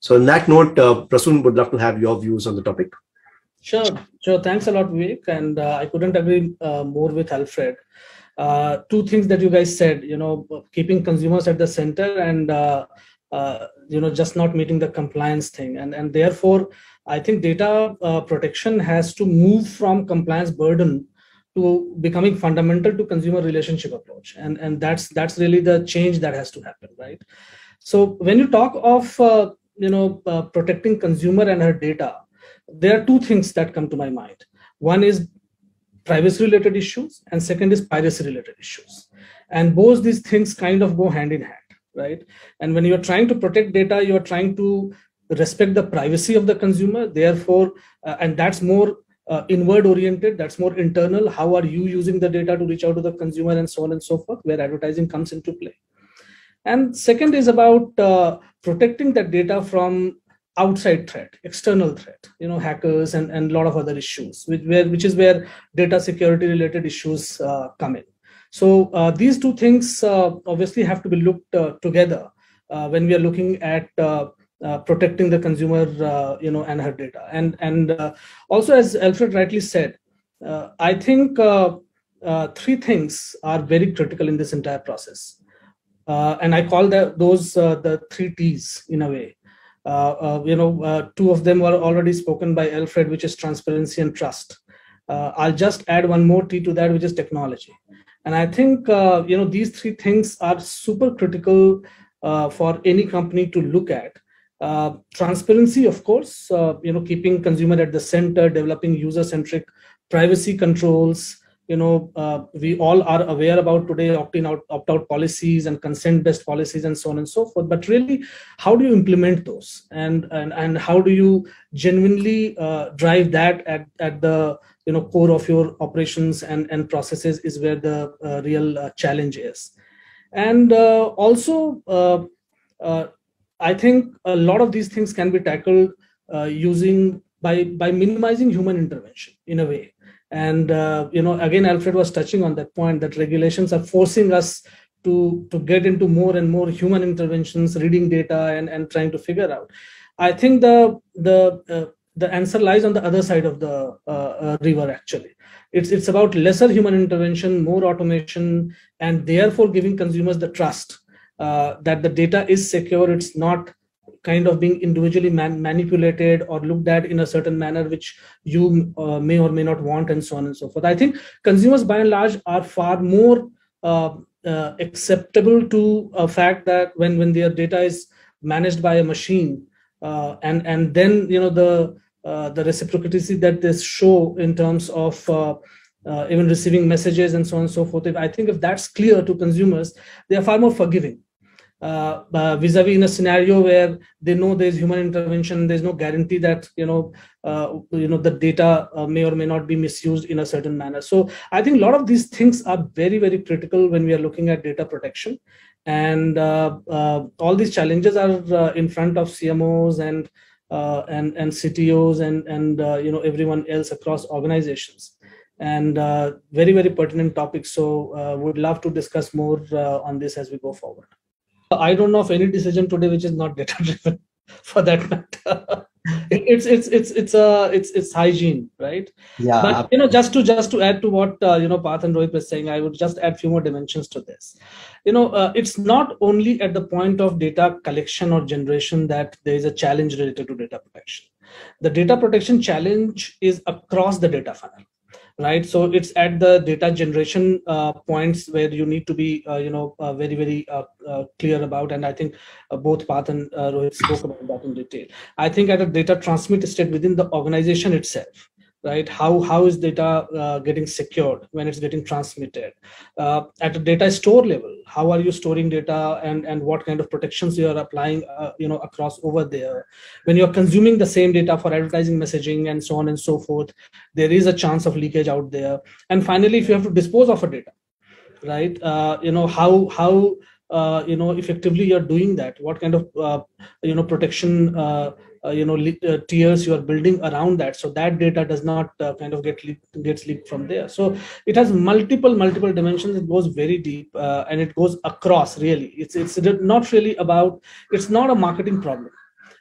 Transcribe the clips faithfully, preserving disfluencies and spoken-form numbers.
So on that note, uh, Prasoon would love to have your views on the topic. Sure, sure. Thanks a lot, Vivek. And uh, I couldn't agree uh, more with Alfred. Uh, two things that you guys said, you know, keeping consumers at the center and, uh, uh, you know, just not meeting the compliance thing. And, and therefore, I think data uh, protection has to move from compliance burden to becoming fundamental to consumer relationship approach. And, and that's, that's really the change that has to happen, right? So when you talk of, uh, you know, uh, protecting consumer and her data, there are two things that come to my mind. One is privacy related issues, and second is piracy related issues. And both these things kind of go hand in hand, right? And when you're trying to protect data, you're trying to respect the privacy of the consumer. Therefore, uh, and that's more uh, inward oriented, that's more internal. How are you using the data to reach out to the consumer and so on and so forth, where advertising comes into play. And second is about uh, protecting that data from outside threat, external threat, you know, hackers and, and a lot of other issues, which, where, which is where data security related issues uh, come in. So uh, these two things uh, obviously have to be looked uh, together uh, when we are looking at uh, uh, protecting the consumer, uh, you know, and her data. And, and uh, also, as Alfred rightly said, uh, I think uh, uh, three things are very critical in this entire process. Uh, and I call that, those uh, the three T's in a way. Uh, uh, you know, uh, two of them were already spoken by Alfred, which is transparency and trust. Uh, I'll just add one more T to that, which is technology. And I think, uh, you know, these three things are super critical uh, for any company to look at. Uh, transparency, of course, uh, you know, keeping consumer at the center, developing user-centric privacy controls. You know, uh, we all are aware about today opt-in, out, opt-out policies and consent-based policies and so on and so forth. But really, how do you implement those? And and, and how do you genuinely uh, drive that at, at the you know core of your operations and, and processes is where the uh, real uh, challenge is. And uh, also, uh, uh, I think a lot of these things can be tackled uh, using by, by minimizing human intervention in a way. And, uh, you know, again, Alfred was touching on that point that regulations are forcing us to, to get into more and more human interventions, reading data and, and trying to figure out. I think the, the, uh, the answer lies on the other side of the uh, uh, river, actually. It's, it's about lesser human intervention, more automation, and therefore giving consumers the trust uh, that the data is secure. It's not kind of being individually man manipulated or looked at in a certain manner, which you uh, may or may not want, and so on and so forth. I think consumers by and large are far more uh, uh, acceptable to a fact that when, when their data is managed by a machine uh, and, and then, you know, the, uh, the reciprocity that they show in terms of uh, uh, even receiving messages and so on and so forth. If, I think if that's clear to consumers, they are far more forgiving. Uh, uh, vis-a-vis in a scenario where they know there's human intervention, there's no guarantee that you know, uh, you know, the data uh, may or may not be misused in a certain manner. So I think a lot of these things are very, very critical when we are looking at data protection, and uh, uh, all these challenges are uh, in front of C M Os and uh, and and C T Os and and uh, you know, everyone else across organizations, and uh, very, very pertinent topics. So uh, would love to discuss more uh, on this as we go forward. I don't know of any decision today which is not data driven, for that matter. it's it's it's it's uh it's it's hygiene, right? Yeah. But you know, just to just to add to what uh, you know Parth and Rohit was saying, I would just add a few more dimensions to this. You know, uh, it's not only at the point of data collection or generation that there is a challenge related to data protection. The data protection challenge is across the data funnel. Right, so it's at the data generation uh, points where you need to be, uh, you know, uh, very, very uh, uh, clear about. And I think uh, both Parth and uh, Rohit spoke about that in detail. I think at a data transmit state within the organization itself, right? How how is data uh, getting secured when it's getting transmitted? Uh, at a data store level, how are you storing data, and and what kind of protections you are applying, uh, you know, across over there? When you're consuming the same data for advertising, messaging, and so on and so forth, there is a chance of leakage out there. And finally, if you have to dispose of a data, right? Uh, you know, how how uh, you know, effectively you're doing that. What kind of uh, you know protection uh, uh, you know uh, tiers you are building around that, so that data does not uh, kind of get leaked, gets leaked from there. So it has multiple multiple dimensions. It goes very deep uh, and it goes across. Really, it's it's not really about. It's not a marketing problem.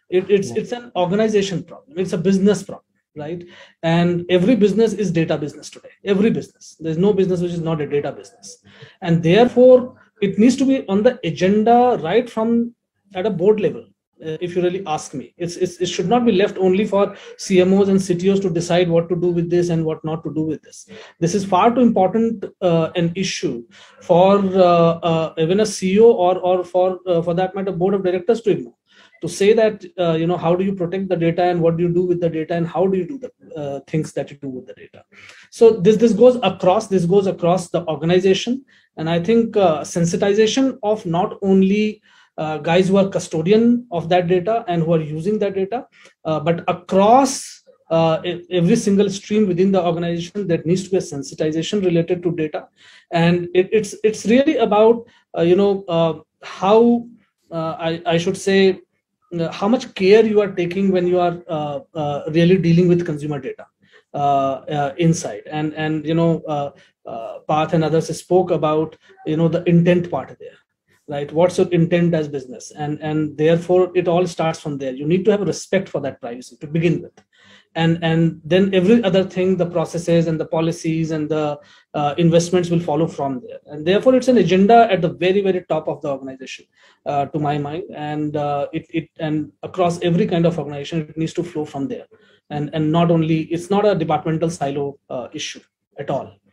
It, it's it's an organization problem. It's a business problem, right? And every business is data business today. Every business. There's no business which is not a data business, and therefore it needs to be on the agenda right from at a board level. Uh, if you really ask me, it's, it's it should not be left only for C M Os and C T Os to decide what to do with this and what not to do with this. This is far too important uh, an issue for uh, uh, even a C E O or or for uh, for that matter board of directors to ignore. To say that uh, you know, how do you protect the data and what do you do with the data and how do you do the uh, things that you do with the data. So this this goes across this goes across the organization, and I think uh, sensitization of not only Uh, guys who are custodian of that data and who are using that data, uh, but across uh, every single stream within the organization, there needs to be a sensitization related to data. And it, it's it's really about uh, you know uh, how uh, I, I should say uh, how much care you are taking when you are uh, uh, really dealing with consumer data uh, uh, inside. And and you know uh, uh, Path and others spoke about you know the intent part there. Right, what's your intent as business, and and therefore it all starts from there. You need to have respect for that privacy to begin with, and and then every other thing, the processes and the policies and the uh, investments will follow from there. And therefore it's an agenda at the very very top of the organization, uh, to my mind. And uh, it it and across every kind of organization, it needs to flow from there. And and not only, it's not a departmental silo uh, issue at all.